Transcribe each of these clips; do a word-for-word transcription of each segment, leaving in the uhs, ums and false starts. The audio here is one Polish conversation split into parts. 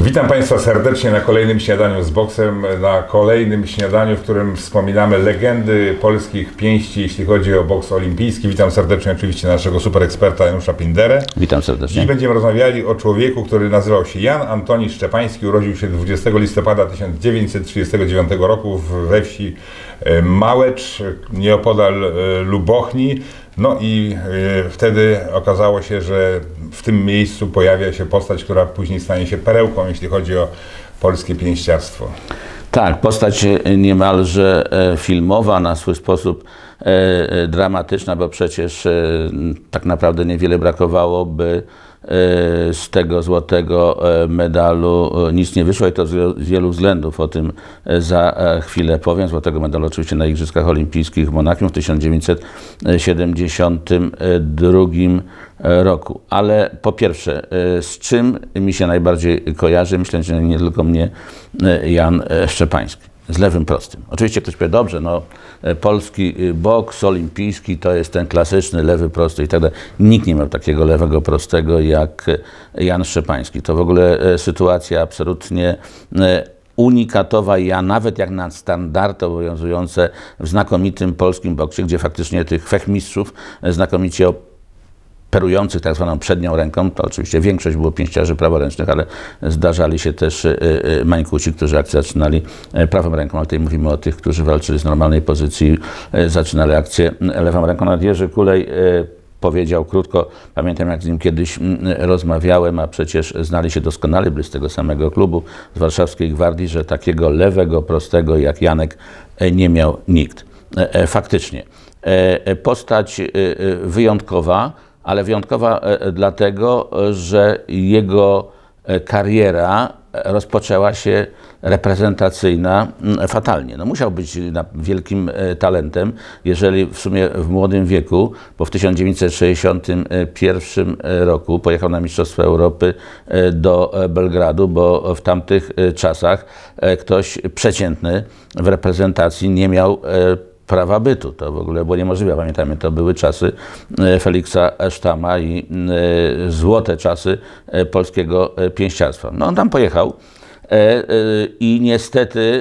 Witam Państwa serdecznie na kolejnym śniadaniu z boksem, na kolejnym śniadaniu, w którym wspominamy legendy polskich pięści, jeśli chodzi o boks olimpijski. Witam serdecznie oczywiście naszego super eksperta Janusza Pinderę. Witam serdecznie. Dziś będziemy rozmawiali o człowieku, który nazywał się Jan Antoni Szczepański. Urodził się dwudziestego listopada tysiąc dziewięćset trzydziestego dziewiątego roku we wsi Małecz, nieopodal Lubochni. No i y, wtedy okazało się, że w tym miejscu pojawia się postać, która później stanie się perełką, jeśli chodzi o polskie pięściarstwo. Tak, postać niemalże filmowa, na swój sposób e, dramatyczna, bo przecież e, tak naprawdę niewiele brakowało, by e, z tego złotego medalu nic nie wyszło i to z wielu względów. O tym za chwilę powiem. Złotego medalu oczywiście na Igrzyskach Olimpijskich w Monachium w tysiąc dziewięćset siedemdziesiątym drugim roku. Ale po pierwsze, z czym mi się najbardziej kojarzy? Myślę, że nie tylko mnie Jan Szczepański. Z lewym prostym. Oczywiście ktoś powie, dobrze, no polski boks olimpijski to jest ten klasyczny lewy prosty i tak dalej. Nikt nie miał takiego lewego prostego jak Jan Szczepański. To w ogóle sytuacja absolutnie unikatowa, ja nawet jak na standardy obowiązujące w znakomitym polskim boksie, gdzie faktycznie tych fechmistrzów znakomicie operujących tak zwaną przednią ręką, to oczywiście większość było pięściarzy praworęcznych, ale zdarzali się też mańkuci, którzy akcję zaczynali prawą ręką, ale tutaj mówimy o tych, którzy walczyli z normalnej pozycji, zaczynali akcję lewą ręką. Nawet Jerzy Kulej powiedział krótko, pamiętam jak z nim kiedyś rozmawiałem, a przecież znali się doskonale, byli z tego samego klubu, z warszawskiej Gwardii, że takiego lewego, prostego jak Janek nie miał nikt. Faktycznie. Postać wyjątkowa, ale wyjątkowa dlatego, że jego kariera rozpoczęła się reprezentacyjna fatalnie. No musiał być wielkim talentem, jeżeli w sumie w młodym wieku, bo w tysiąc dziewięćset sześćdziesiątym pierwszym roku pojechał na Mistrzostwa Europy do Belgradu, bo w tamtych czasach ktoś przeciętny w reprezentacji nie miał prawa bytu. To w ogóle było niemożliwe. Pamiętamy, to były czasy Feliksa Sztama i złote czasy polskiego pięściarstwa. No on tam pojechał i niestety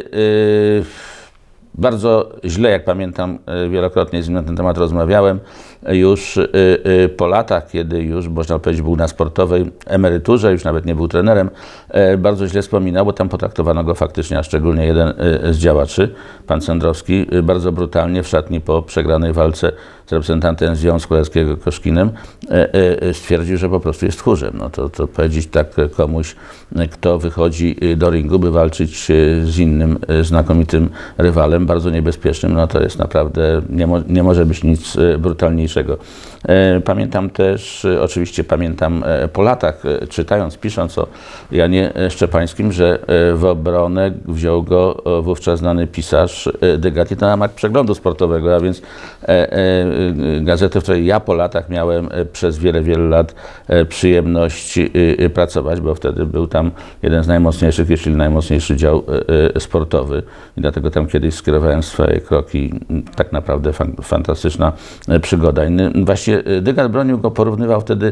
bardzo źle, jak pamiętam, wielokrotnie z nim na ten temat rozmawiałem, już po latach, kiedy już, można powiedzieć, był na sportowej emeryturze, już nawet nie był trenerem, bardzo źle wspominał, bo tam potraktowano go faktycznie, a szczególnie jeden z działaczy, pan Cendrowski, bardzo brutalnie w szatni po przegranej walce z reprezentantem Związku Radzieckiego Koszkinem stwierdził, że po prostu jest tchórzem. No to, to powiedzieć tak komuś, kto wychodzi do ringu, by walczyć z innym znakomitym rywalem, bardzo niebezpiecznym, no to jest naprawdę, nie, mo nie może być nic brutalniejszego. Pamiętam też, oczywiście pamiętam po latach, czytając, pisząc o Janie Szczepańskim, że w obronę wziął go wówczas znany pisarz Degas i to na ramach przeglądu sportowego, a więc gazetę, w której ja po latach miałem przez wiele, wiele lat przyjemność pracować, bo wtedy był tam jeden z najmocniejszych, jeśli najmocniejszy dział sportowy i dlatego tam kiedyś skierowałem swoje kroki. Tak naprawdę fan, fantastyczna przygoda. I właśnie Degas bronił go, porównywał wtedy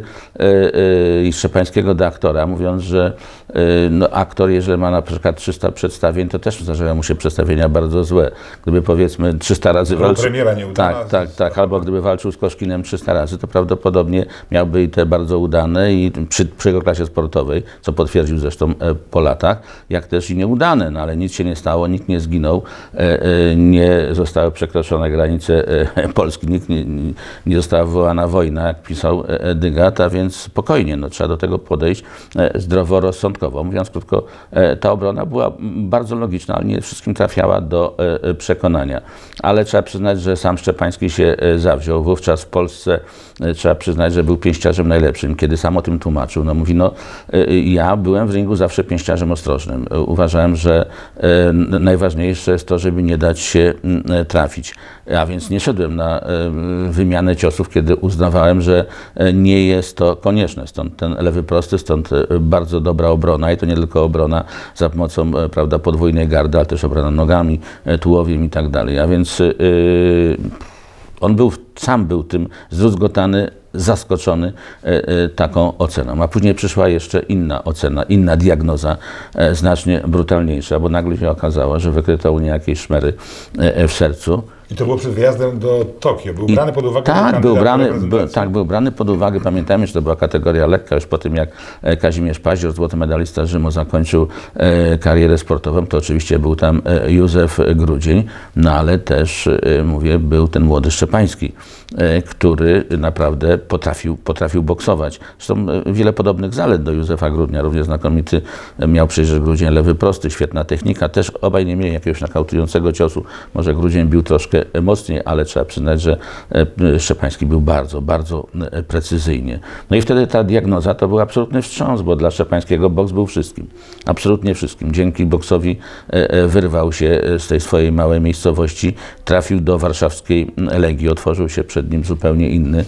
i Szczepańskiego do aktora, mówiąc, że no, aktor, jeżeli ma na przykład trzysta przedstawień, to też zdarzają mu się przedstawienia bardzo złe. Gdyby powiedzmy trzysta razy walczył, premiera nie udana, tak, tak, tak, albo gdyby walczył z Koszkinem trzysta razy, to prawdopodobnie miałby i te bardzo udane i przy, przy jego klasie sportowej, co potwierdził zresztą po latach, jak też i nieudane, no ale nic się nie stało, nikt nie zginął, nie zostały przekroczone granice Polski, nikt nie, nie została wywołana wojna, jak pisał Degas, a więc spokojnie, no, trzeba do tego podejść zdroworozsądkowo. Mówiąc krótko, ta obrona była bardzo logiczna, ale nie wszystkim trafiała do przekonania. Ale trzeba przyznać, że sam Szczepański się zawziął. Wówczas w Polsce trzeba przyznać, że był pięściarzem najlepszym. Kiedy sam o tym tłumaczył, no mówi, no ja byłem w ringu zawsze pięściarzem ostrożnym. Uważałem, że najważniejsze jest to, żeby nie dać się trafić. A więc nie szedłem na wymianę ciosów, kiedy uznawałem, że nie jest to konieczne. Stąd ten lewy prosty, stąd bardzo dobra obrona i to nie tylko obrona za pomocą, prawda, podwójnej gardy, ale też obrona nogami, tułowiem i tak dalej. A więc yy, on był, sam był tym zdruzgotany zaskoczony taką oceną. A później przyszła jeszcze inna ocena, inna diagnoza, znacznie brutalniejsza, bo nagle się okazało, że wykryto u niej jakieś szmery w sercu. I to było przed wyjazdem do Tokio. Był brany pod uwagę? Tak, był brany, by, tak, był brany pod uwagę. Pamiętajmy, że to była kategoria lekka. Już po tym, jak Kazimierz Paździor, złoty medalista Rzymu, zakończył e, karierę sportową, to oczywiście był tam e, Józef Grudzień, no ale też, e, mówię, był ten młody Szczepański, e, który naprawdę potrafił, potrafił boksować. Zresztą e, wiele podobnych zalet do Józefa Grudnia. Również znakomity e, miał przecież Grudzień lewy prosty, świetna technika. Też obaj nie mieli jakiegoś nakautującego ciosu. Może Grudzień bił troszkę mocniej, ale trzeba przyznać, że Szczepański był bardzo, bardzo precyzyjnie. No i wtedy ta diagnoza to był absolutny wstrząs, bo dla Szczepańskiego boks był wszystkim. Absolutnie wszystkim. Dzięki boksowi wyrwał się z tej swojej małej miejscowości, trafił do warszawskiej Legii, otworzył się przed nim zupełnie inny,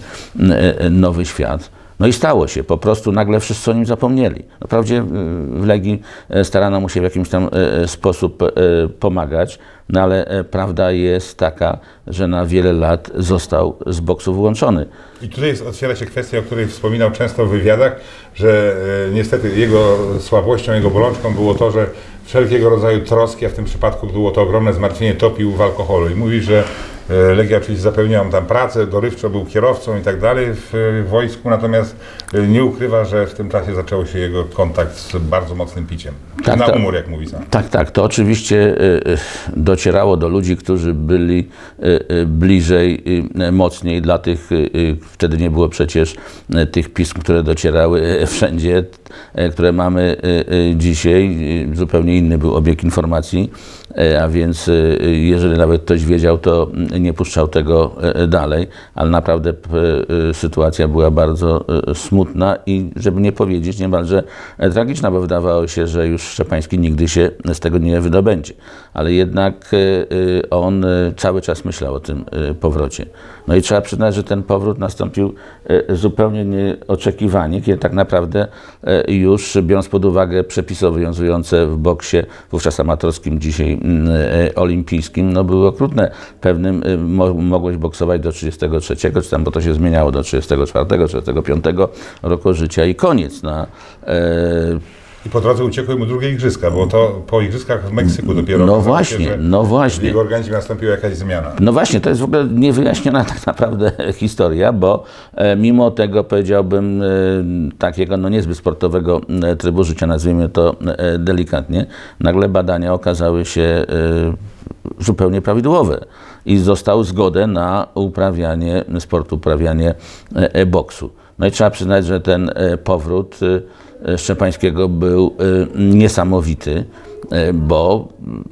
nowy świat. No i stało się, po prostu nagle wszyscy o nim zapomnieli. Wprawdzie w Legii starano mu się w jakiś tam sposób pomagać, no ale prawda jest taka, że na wiele lat został z boksu wyłączony. I tutaj jest, otwiera się kwestia, o której wspominał często w wywiadach, że e, niestety jego słabością, jego bolączką było to, że wszelkiego rodzaju troski, a w tym przypadku było to ogromne zmartwienie, topił w alkoholu. I mówi, że e, Legia oczywiście zapewniała mu tam pracę, dorywczo był kierowcą i tak dalej w, w wojsku, natomiast e, nie ukrywa, że w tym czasie zaczął się jego kontakt z bardzo mocnym piciem. Tak, na umór, jak mówi sam. Tak, tak. To oczywiście e, docierało do ludzi, którzy byli e, bliżej, e, mocniej. Dla tych, e, wtedy nie było przecież e, tych pism, które docierały wszędzie, e, które mamy e, dzisiaj. Zupełnie inny był obieg informacji, a więc jeżeli nawet ktoś wiedział, to nie puszczał tego dalej, ale naprawdę sytuacja była bardzo smutna i żeby nie powiedzieć niemalże tragiczna, bo wydawało się, że już Szczepański nigdy się z tego nie wydobędzie, ale jednak on cały czas myślał o tym powrocie. No i trzeba przyznać, że ten powrót nastąpił zupełnie nieoczekiwanie, kiedy tak naprawdę już, biorąc pod uwagę przepisy obowiązujące w boksie, wówczas amatorskim, dzisiaj olimpijskim, no były okrutne. Pewnym mo mogłeś boksować do trzydziestego trzeciego, czy tam, bo to się zmieniało do trzydziestego czwartego, trzydziestego piątego roku życia i koniec. No, e I po drodze uciekły mu drugie igrzyska, bo to po igrzyskach w Meksyku dopiero. No właśnie, się, no właśnie. W jego organizmie nastąpiła jakaś zmiana. No właśnie, to jest w ogóle niewyjaśniona tak naprawdę historia, bo e, mimo tego, powiedziałbym, e, takiego no niezbyt sportowego e, trybu życia, nazwijmy to e, delikatnie, nagle badania okazały się e, zupełnie prawidłowe i został zgodę na uprawianie sportu, uprawianie e, boksu. No i trzeba przyznać, że ten e, powrót e, Szczepańskiego był niesamowity, bo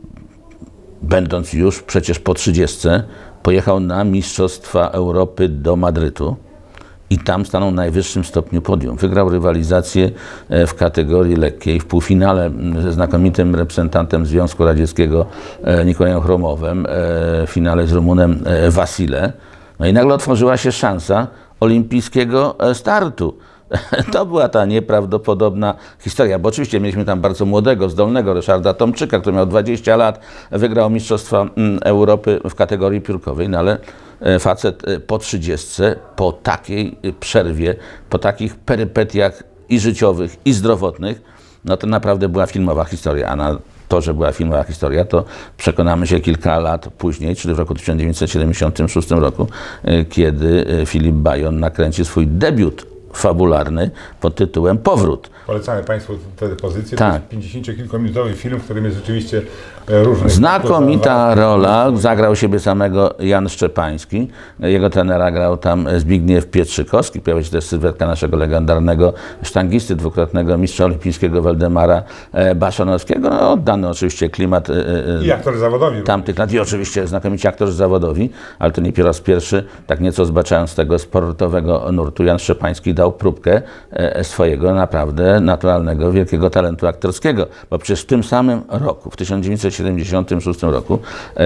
będąc już przecież po trzydziestce, pojechał na Mistrzostwa Europy do Madrytu i tam stanął na najwyższym stopniu podium. Wygrał rywalizację w kategorii lekkiej, w półfinale ze znakomitym reprezentantem Związku Radzieckiego Nikołajem Chromowem, w finale z Rumunem Vasile. No i nagle otworzyła się szansa olimpijskiego startu. To była ta nieprawdopodobna historia, bo oczywiście mieliśmy tam bardzo młodego, zdolnego Ryszarda Tomczyka, który miał dwadzieścia lat, wygrał Mistrzostwa Europy w kategorii piórkowej, no ale facet po trzydziestce, po takiej przerwie, po takich perypetiach i życiowych, i zdrowotnych, no to naprawdę była filmowa historia, a na to, że była filmowa historia, to przekonamy się kilka lat później, czyli w roku tysiąc dziewięćset siedemdziesiątym szóstym roku, kiedy Filip Bajon nakręci swój debiut fabularny pod tytułem Powrót. Polecamy Państwu tę pozycję. Tak. To jest pięćdziesięciokilkominutowy film, w którym jest rzeczywiście różny. Znakomita rola. Zagrał siebie samego Jan Szczepański. Jego trenera grał tam Zbigniew Pietrzykowski. Pojawia się też sylwetka naszego legendarnego sztangisty, dwukrotnego mistrza olimpijskiego Waldemara Baszanowskiego. No, oddany oczywiście klimat I aktorzy zawodowi. tamtych lat. I oczywiście znakomici aktorzy zawodowi, ale to nie po raz pierwszy, tak nieco zbaczając z tego sportowego nurtu, Jan Szczepański dał dał próbkę swojego naprawdę naturalnego, wielkiego talentu aktorskiego, bo przecież w tym samym roku, w tysiąc dziewięćset siedemdziesiątym szóstym roku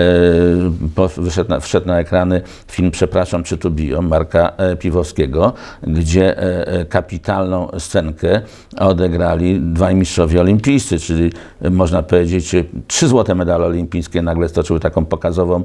wyszedł na, wszedł na ekrany film Przepraszam, czy tu biją Marka Piwowskiego, gdzie kapitalną scenkę odegrali dwaj mistrzowie olimpijscy, czyli można powiedzieć trzy złote medale olimpijskie nagle stoczyły taką pokazową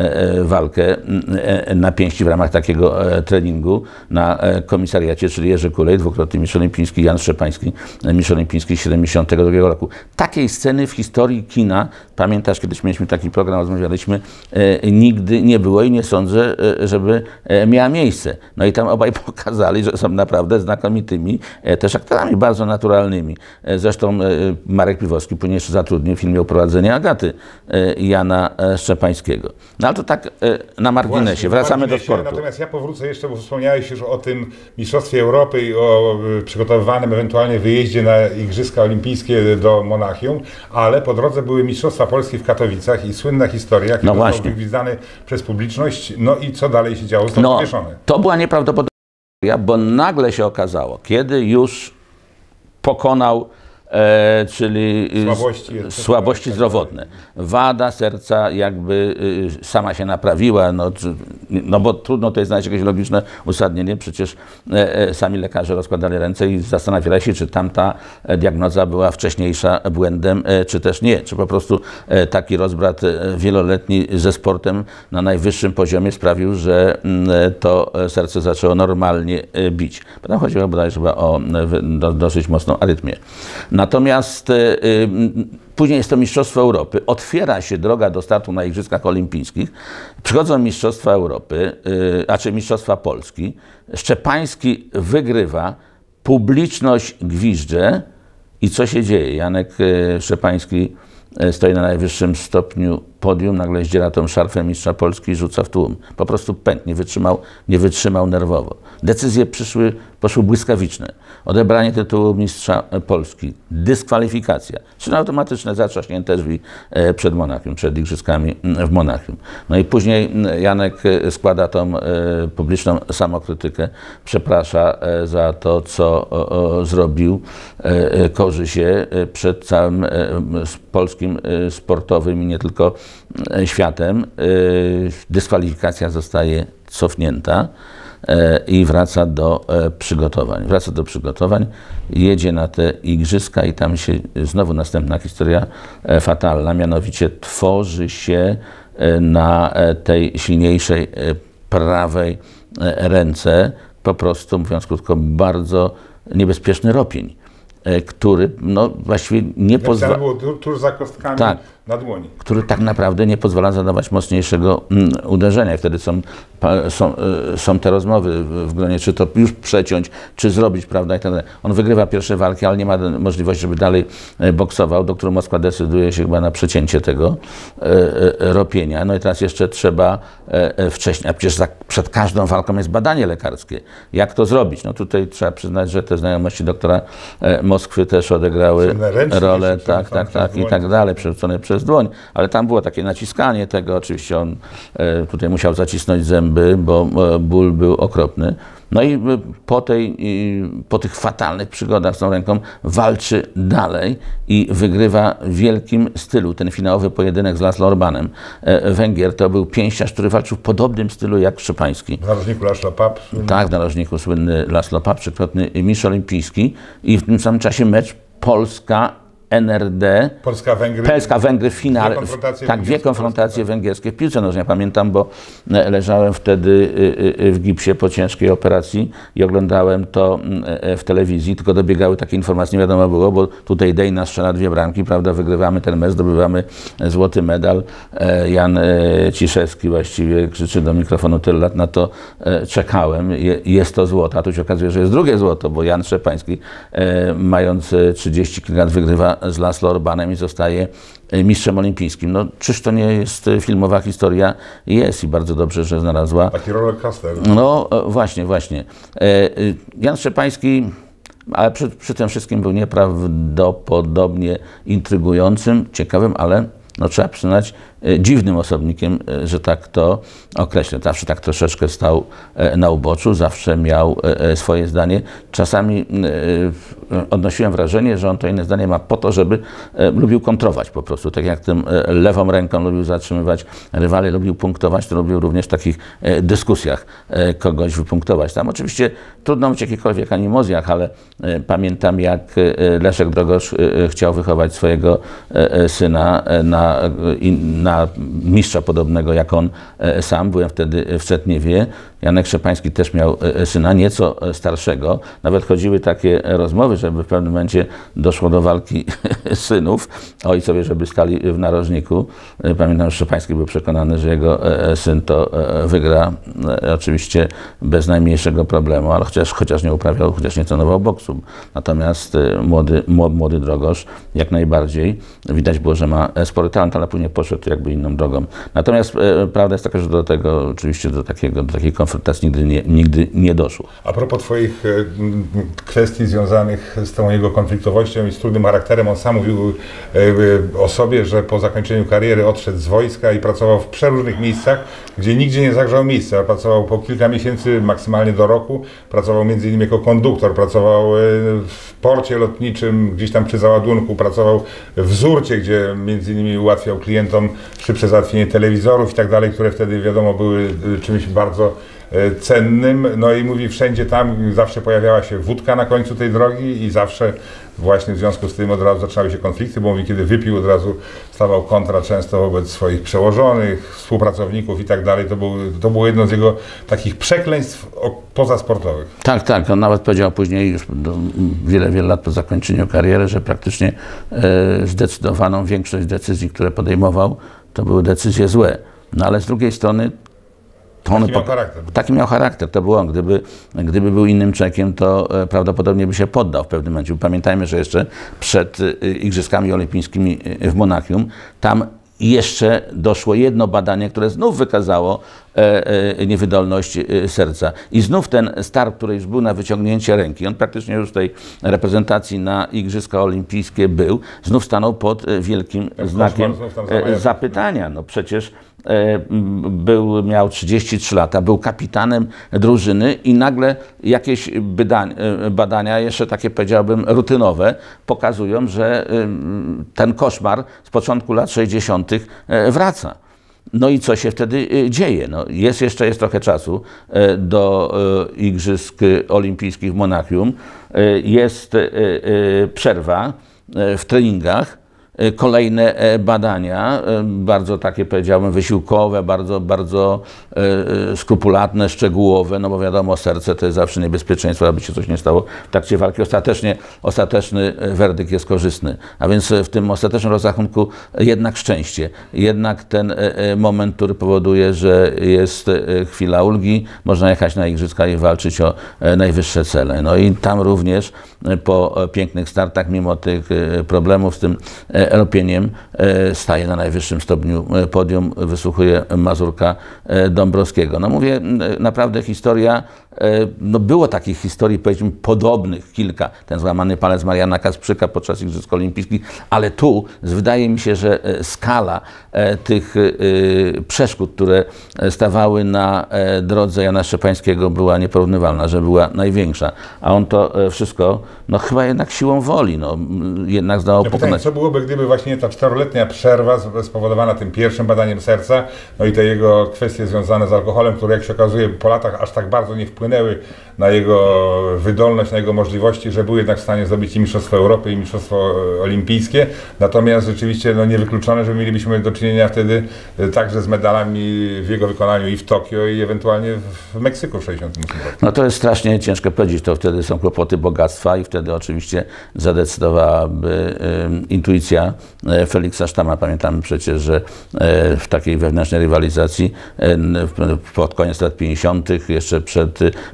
walkę na pięści w ramach takiego treningu na komisariacie, czyli Jerzy Kulej, dwukrotny mistrz olimpijski, Jan Szczepański, mistrz olimpijski z siedemdziesiątego drugiego roku. Takiej sceny w historii kina, pamiętasz, kiedyś mieliśmy taki program, rozmawialiśmy, nigdy nie było i nie sądzę, żeby miała miejsce. No i tam obaj pokazali, że są naprawdę znakomitymi też aktorami, bardzo naturalnymi. Zresztą Marek Piwowski później jeszcze zatrudnił w filmie Uprowadzenie Agaty Jana Szczepańskiego. No ale to tak na marginesie. Właśnie, wracamy marginesie, do sportu. Natomiast ja powrócę jeszcze, bo wspomniałeś już o tym Mistrzostwie Europy i o przygotowywanym ewentualnie wyjeździe na Igrzyska Olimpijskie do Monachium, ale po drodze były Mistrzostwa Polski w Katowicach i słynna historia, jak no został wygwizdany przez publiczność. No i co dalej się działo? Został no, powieszony. To była nieprawdopodobna historia, bo nagle się okazało, kiedy już pokonał E, czyli słabości, słabości zdrowotne. Wada serca jakby y, sama się naprawiła, no, czy, no bo trudno tutaj znaleźć jakieś logiczne uzasadnienie, przecież e, e, sami lekarze rozkładali ręce i zastanawiali się, czy tamta diagnoza była wcześniejsza błędem, e, czy też nie, czy po prostu e, taki rozbrat e, wieloletni ze sportem na najwyższym poziomie sprawił, że e, to serce zaczęło normalnie e, bić. Potem chodziło bodajże chyba o e, do, dosyć mocną arytmię. Natomiast y, y, później jest to Mistrzostwo Europy, otwiera się droga do startu na Igrzyskach Olimpijskich, przychodzą Mistrzostwa Europy, y, a czy Mistrzostwa Polski, Szczepański wygrywa, publiczność gwizdże i co się dzieje? Janek y, Szczepański y, stoi na najwyższym stopniu podium, nagle zdziera tą szarfę mistrza Polski i rzuca w tłum. Po prostu pęd, nie wytrzymał, nie wytrzymał nerwowo. Decyzje przyszły, poszły błyskawiczne. Odebranie tytułu mistrza Polski, dyskwalifikacja, czyli automatyczne zatrzaśnięte drzwi przed Monachium, przed Igrzyskami w Monachium. No i później Janek składa tą publiczną samokrytykę, przeprasza za to, co zrobił, korzy się przed całym polskim sportowym i nie tylko światem. Dyskwalifikacja zostaje cofnięta i wraca do przygotowań. Wraca do przygotowań, jedzie na te igrzyska i tam się znowu następna historia fatalna, mianowicie tworzy się na tej silniejszej prawej ręce po prostu, mówiąc krótko, bardzo niebezpieczny ropień, który no, właściwie nie pozwala... było tuż za kostkami tak, na dłoni. Który tak naprawdę nie pozwala zadawać mocniejszego mm, uderzenia. I wtedy są, pa, są, y, są te rozmowy w, w gronie, czy to już przeciąć, czy zrobić, prawda, i tak dalej. On wygrywa pierwsze walki, ale nie ma możliwości, żeby dalej y, boksował, do którego Moskwa decyduje się chyba na przecięcie tego y, y, ropienia. No i teraz jeszcze trzeba y, wcześniej, a przecież za, przed każdą walką jest badanie lekarskie. Jak to zrobić? No tutaj trzeba przyznać, że te znajomości doktora y, Moskwy też odegrały rolę, tak, tak, tak, i tak dalej, przerzucone przez dłoń, ale tam było takie naciskanie tego, oczywiście on e, tutaj musiał zacisnąć zęby, bo e, ból był okropny. No i po, tej, i po tych fatalnych przygodach z tą ręką walczy dalej i wygrywa w wielkim stylu. Ten finałowy pojedynek z Laszlo Orbanem, e, Węgier, to był pięściarz, który walczył w podobnym stylu jak Szczepański. W narożniku Laszlo Papp. Tak, w narożniku słynny Laszlo Papp, trzykrotny mistrz olimpijski i w tym samym czasie mecz Polska N R D, Polska-Węgry, Polska-Węgry w finale, tak, dwie konfrontacje węgierskie w piłce nożnej. Ja pamiętam, bo leżałem wtedy w gipsie po ciężkiej operacji i oglądałem to w telewizji, tylko dobiegały takie informacje, nie wiadomo było, bo tutaj Dejna strzela dwie bramki, prawda, wygrywamy ten mecz, zdobywamy złoty medal. Jan Ciszewski właściwie krzyczy do mikrofonu, tyle lat na to czekałem, jest to złoto, a tu się okazuje, że jest drugie złoto, bo Jan Szczepański, mając trzydzieści kilka lat, wygrywa z Laszlo Orbanem i zostaje mistrzem olimpijskim. No, czyż to nie jest filmowa historia? Jest i bardzo dobrze, że znalazła. Taki rollercoaster. No właśnie, właśnie. Jan Szczepański, ale przy, przy tym wszystkim był nieprawdopodobnie intrygującym, ciekawym, ale no, trzeba przyznać, dziwnym osobnikiem, że tak to określę. Zawsze tak troszeczkę stał na uboczu, zawsze miał swoje zdanie. Czasami odnosiłem wrażenie, że on to inne zdanie ma po to, żeby lubił kontrować po prostu. Tak jak tym lewą ręką lubił zatrzymywać rywali, lubił punktować, to lubił również w takich dyskusjach kogoś wypunktować. Tam oczywiście trudno mieć jakichkolwiek animozjach, ale pamiętam, jak Leszek Drogosz chciał wychować swojego syna na, na mistrza podobnego jak on sam. Byłem wtedy w Czetniewie. Janek Szczepański też miał syna, nieco starszego. Nawet chodziły takie rozmowy, żeby w pewnym momencie doszło do walki synów. Ojcowie, żeby stali w narożniku. Pamiętam, że Szczepański był przekonany, że jego syn to wygra. Oczywiście bez najmniejszego problemu, ale chociaż, chociaż nie uprawiał, chociaż nie trenował boksu. Natomiast młody, młody Drogosz jak najbardziej. Widać było, że ma spory talent, ale później poszedł jakby inną drogą. Natomiast prawda jest taka, że do tego, oczywiście do, takiego, do takiej konfrontacji nigdy nie, nigdy nie doszło. A propos Twoich kwestii związanych z tą jego konfliktowością i z trudnym charakterem, on sam mówił o sobie, że po zakończeniu kariery odszedł z wojska i pracował w przeróżnych miejscach, gdzie nigdzie nie zagrzał miejsca. Pracował po kilka miesięcy, maksymalnie do roku. Pracował między innymi jako konduktor, pracował w porcie lotniczym, gdzieś tam przy załadunku, pracował w Zurcie, gdzie między innymi ułatwiał klientom szybsze załatwienie telewizorów i tak dalej, które wtedy wiadomo były czymś bardzo cennym. No i mówi, wszędzie tam zawsze pojawiała się wódka na końcu tej drogi i zawsze właśnie w związku z tym od razu zaczynały się konflikty, bo mówi, kiedy wypił, od razu stawał kontra często wobec swoich przełożonych, współpracowników i tak dalej. To, był, to było jedno z jego takich przekleństw pozasportowych. Tak, tak. On nawet powiedział później, już do, wiele, wiele lat po zakończeniu kariery, że praktycznie e, zdecydowaną większość decyzji, które podejmował, to były decyzje złe. No ale z drugiej strony Taki miał charakter. Taki miał charakter, to było on. Gdyby, gdyby był innym Czekiem, to prawdopodobnie by się poddał w pewnym momencie. Pamiętajmy, że jeszcze przed Igrzyskami Olimpijskimi w Monachium, tam jeszcze doszło jedno badanie, które znów wykazało niewydolność serca. I znów ten start, który już był na wyciągnięcie ręki, on praktycznie już w tej reprezentacji na Igrzyska Olimpijskie był, znów stanął pod wielkim ten znakiem zapytania. No przecież był, miał trzydzieści trzy lata, był kapitanem drużyny i nagle jakieś badania, badania, jeszcze takie powiedziałbym rutynowe, pokazują, że ten koszmar z początku lat sześćdziesiątych wraca. No i co się wtedy dzieje? No jest jeszcze jest trochę czasu do Igrzysk Olimpijskich w Monachium. Jest przerwa w treningach. Kolejne badania, bardzo takie powiedziałbym wysiłkowe, bardzo, bardzo skrupulatne, szczegółowe, no bo wiadomo, serce to jest zawsze niebezpieczeństwo, aby się coś nie stało w trakcie walki. Ostatecznie, ostateczny werdykt jest korzystny, a więc w tym ostatecznym rozrachunku jednak szczęście, jednak ten moment, który powoduje, że jest chwila ulgi, można jechać na Igrzyska i walczyć o najwyższe cele. No i tam również po pięknych startach, mimo tych problemów z tym ropieniem, staje na najwyższym stopniu podium, wysłuchuje Mazurka Dąbrowskiego. No mówię, naprawdę historia, no było takich historii, powiedzmy, podobnych kilka, ten złamany palec Mariana Kasprzyka podczas Igrzysk Olimpijskich, ale tu wydaje mi się, że skala tych przeszkód, które stawały na drodze Jana Szczepańskiego, była nieporównywalna, że była największa, a on to wszystko, no chyba jednak siłą woli, no jednak zdało ja pokonać. Pytanie, co byłoby, gdyby właśnie ta czteroletnia przerwa spowodowana tym pierwszym badaniem serca, no i te jego kwestie związane z alkoholem, które jak się okazuje po latach aż tak bardzo nie wpłynęły na jego wydolność, na jego możliwości, że był jednak w stanie zdobyć i Mistrzostwo Europy, i Mistrzostwo Olimpijskie. Natomiast rzeczywiście no, niewykluczone, że mielibyśmy do czynienia wtedy także z medalami w jego wykonaniu i w Tokio, i ewentualnie w Meksyku w sześćdziesiątym ósmym roku. No to jest strasznie ciężko powiedzieć, to wtedy są kłopoty bogactwa i wtedy oczywiście zadecydowałaby y, intuicja y, Feliksa Sztama. Pamiętamy przecież, że y, w takiej wewnętrznej rywalizacji y, pod koniec lat pięćdziesiątych, jeszcze przed y, Mistrzostwami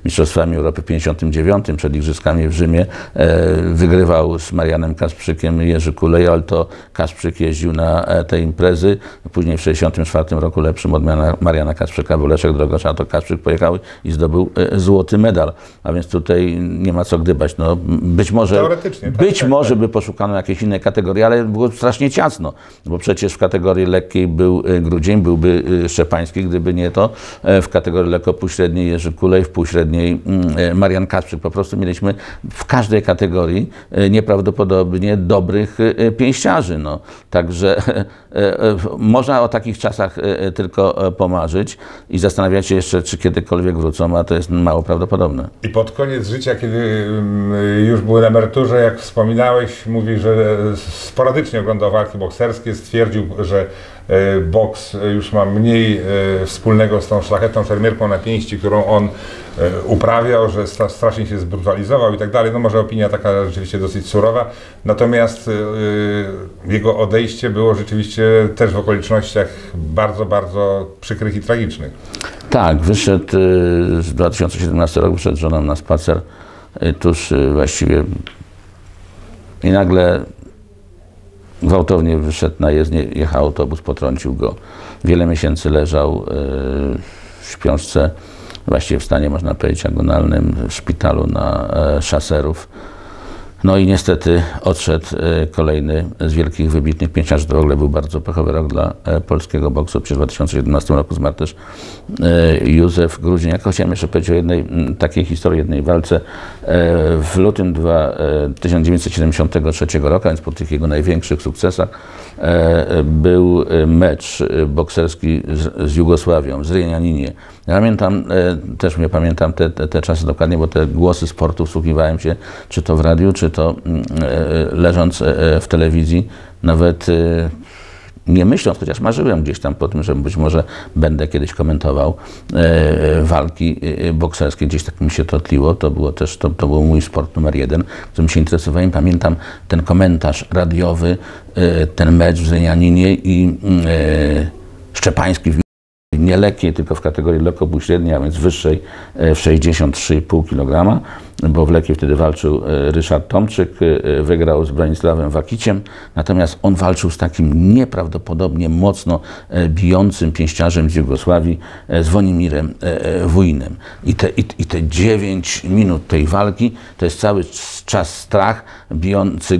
Mistrzostwami Europy w pięćdziesiątym dziewiątym, przed Igrzyskami w Rzymie, wygrywał z Marianem Kasprzykiem Jerzy Kulej, ale to Kasprzyk jeździł na te imprezy. Później w sześćdziesiątym czwartym roku lepszym od Mariana Kasprzyka był Leszek Drogosza, to Kasprzyk pojechał i zdobył złoty medal. A więc tutaj nie ma co gdybać. No, być może, Teoretycznie, tak, być tak, może tak. by poszukano jakiejś innej kategorii, ale było strasznie ciasno, bo przecież w kategorii lekkiej był Grudzień, byłby Szczepański, gdyby nie to. W kategorii lekko półśredniej Jerzy Kulej, w półśredniej Marian Kasprzyk. Po prostu mieliśmy w każdej kategorii nieprawdopodobnie dobrych pięściarzy. No. Także można o takich czasach tylko pomarzyć i zastanawiać się jeszcze, czy kiedykolwiek wrócą, a to jest mało prawdopodobne. I pod koniec życia, kiedy już były na emeryturze, jak wspominałeś, mówi, że sporadycznie oglądał walki bokserskie, stwierdził, że boks już ma mniej wspólnego z tą szlachetną szermierką na pięści, którą on uprawiał, że strasznie się zbrutalizował i tak dalej. No może opinia taka rzeczywiście dosyć surowa. Natomiast jego odejście było rzeczywiście też w okolicznościach bardzo, bardzo przykrych i tragicznych. Tak, wyszedł w dwa tysiące siedemnastym roku, wyszedł z żoną na spacer tuż właściwie i nagle gwałtownie wyszedł na jezdnię, jechał autobus, potrącił go. Wiele miesięcy leżał w śpiączce, właściwie w stanie, można powiedzieć, agonalnym w szpitalu na Szaserów. No i niestety odszedł kolejny z wielkich, wybitnych pięściarzy. To w ogóle był bardzo pechowy rok dla polskiego boksu. Przecież w dwa tysiące siedemnastym roku zmarł też Józef Grudzień. Ja chciałem jeszcze powiedzieć o jednej takiej historii, jednej walce. W lutym tysiąc dziewięćset siedemdziesiątego trzeciego roku, a więc po tych jego największych sukcesach, był mecz bokserski z, z Jugosławią, z Rejaninie. Ja pamiętam, też mnie pamiętam te, te, te czasy dokładnie, bo te głosy sportu wsłuchiwałem się, czy to w radiu, czy to leżąc w telewizji, nawet nie myśląc, chociaż marzyłem gdzieś tam po tym, że być może będę kiedyś komentował e, walki e, bokserskie, gdzieś tak mi się to tliło, to było też, to, to był mój sport numer jeden, którym się interesowałem. Pamiętam ten komentarz radiowy, e, ten mecz w Zenianinie i e, Szczepański w nie lekkiej, tylko w kategorii lekko półśredniej, a więc wyższej, w sześćdziesiąt trzy i pół kilograma, bo w lekkiej wtedy walczył Ryszard Tomczyk, wygrał z Bronisławem Wakiciem, natomiast on walczył z takim nieprawdopodobnie mocno bijącym pięściarzem z Jugosławii, z Wonimirem Wójnem. I te, i, i te dziewięć minut tej walki to jest cały czas strach bijący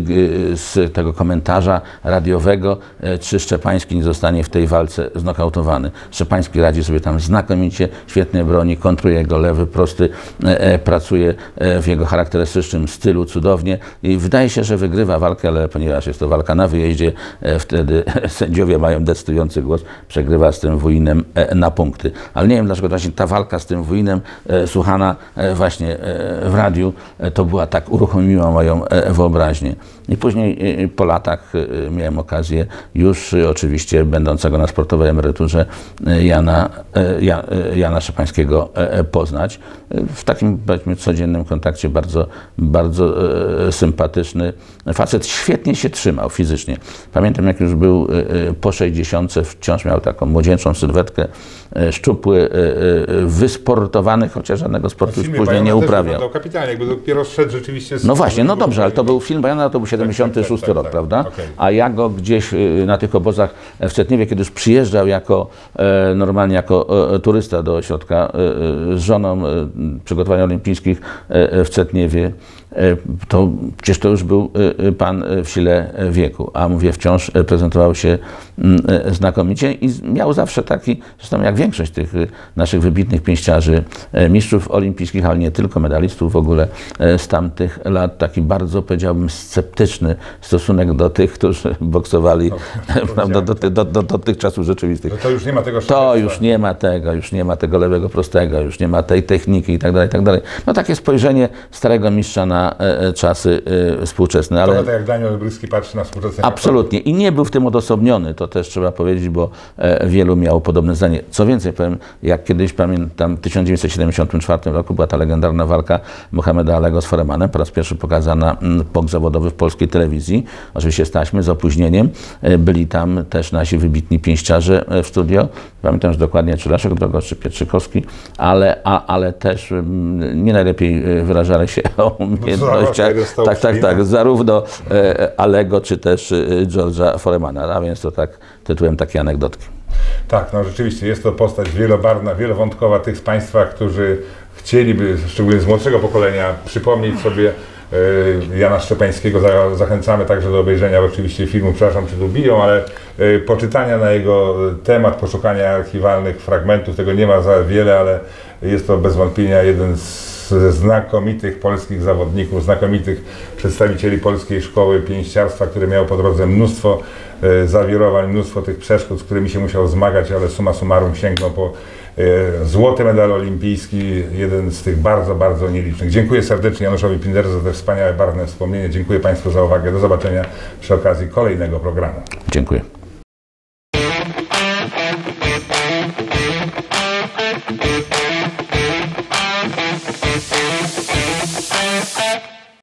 z tego komentarza radiowego, czy Szczepański nie zostanie w tej walce znokautowany. Szczepański radzi sobie tam znakomicie, świetnie broni, kontruje go lewy, prosty, e, pracuje w jego charakterystycznym stylu cudownie i wydaje się, że wygrywa walkę, ale ponieważ jest to walka na wyjeździe, e, wtedy sędziowie mają decydujący głos, przegrywa z tym Wójnem e, na punkty. Ale nie wiem, dlaczego właśnie ta walka z tym Wójnem e, słuchana e, właśnie e, w radiu, e, to była tak, uruchomiła moją e, wyobraźnię. I później e, po latach e, miałem okazję już e, oczywiście będącego na sportowej emeryturze e, Jana, e, ja, e, Jana Szczepańskiego e, poznać. E, w takim, powiedzmy, codziennym kontakcie bardzo, bardzo e, sympatyczny. Facet świetnie się trzymał fizycznie. Pamiętam, jak już był e, po sześćdziesiątce, wciąż miał taką młodzieńczą sylwetkę, e, szczupły, e, wysportowany, chociaż żadnego sportu już później nie uprawiał. Kapitalnie, jakby dopiero szedł rzeczywiście z... No właśnie, no dobrze, ale to był film Bajana, to był siedemdziesiąty szósty tak, tak, rok, tak, prawda? okay. A ja go gdzieś na tych obozach w Cetniewie, kiedy już przyjeżdżał jako e, normalnie jako e, turysta do ośrodka e, z żoną e, przygotowań olimpijskich e, w Cetniewie, e, to przecież to już był e, pan w sile wieku, a mówię, wciąż prezentował się e, znakomicie i miał zawsze taki, zresztą jak większość tych naszych wybitnych pięściarzy, e, mistrzów olimpijskich, ale nie tylko, medalistów w ogóle e, z tamtych lat, taki bardzo, powiedziałbym, sceptyczny stosunek do tych, którzy boksowali no, do, do, do, do, do tych czasów rzeczywistych. No to już nie ma tego To już nie ma tego, już nie ma tego lewego prostego, już nie ma tej techniki i tak dalej, i tak dalej. No takie spojrzenie starego mistrza na e, czasy e, współczesne. Ale... To tak jak Daniel Bryski patrzy na współczesne. Absolutnie. I nie był w tym odosobniony, to też trzeba powiedzieć, bo e, wielu miało podobne zdanie. Co więcej, powiem, jak kiedyś pamiętam, w tysiąc dziewięćset siedemdziesiątym czwartym roku była ta legendarna walka Mohameda Alego z Foremanem, po raz pierwszy pokazana boks zawodowy w polskiej telewizji. Oczywiście z taśmy, z opóźnieniem. E, byli tam też nasi wybitni pięściarze w studio. pamiętam już dokładnie, czy Leszek Drogo, czy Pietrzykowski, ale, a, ale też mm, nie najlepiej wyrażali się o umiejętnościach. No, tak, tak, tak, zarówno e, Allego, czy też e, George'a Foremana, a więc to tak tytułem takiej anegdotki. Tak, no rzeczywiście jest to postać wielobarwna, wielowątkowa tych z Państwa, którzy chcieliby, szczególnie z młodszego pokolenia, przypomnieć sobie Jana Szczepańskiego. Zachęcamy także do obejrzenia oczywiście filmu, przepraszam, czy tu biją, ale poczytania na jego temat, poszukania archiwalnych fragmentów. Tego nie ma za wiele, ale jest to bez wątpienia jeden ze znakomitych polskich zawodników, znakomitych przedstawicieli polskiej szkoły pięściarstwa, który miał po drodze mnóstwo zawirowań, mnóstwo tych przeszkód, z którymi się musiał zmagać, ale summa summarum sięgnął po złoty medal olimpijski, jeden z tych bardzo, bardzo nielicznych. Dziękuję serdecznie Januszowi Pinderze za te wspaniałe, barwne wspomnienie. Dziękuję Państwu za uwagę. Do zobaczenia przy okazji kolejnego programu. Dziękuję.